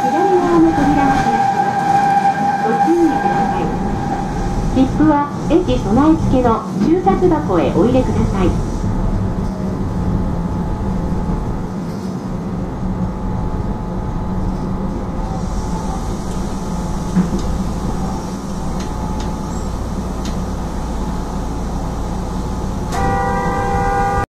左側の扉が開きます。ご注意ください。切符は駅備え付けの収札箱へお入れください。